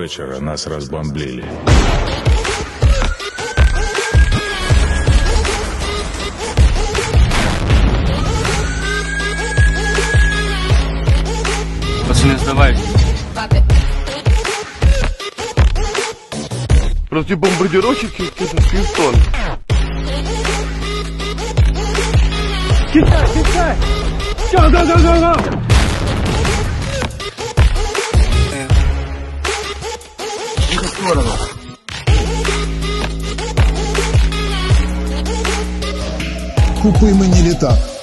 вечера нас разбомблили. Пацаны, сдавайте. Противобомбардировщики Клинтон. Китай, Китай! Га-га-га-га-га! Купи мені літак.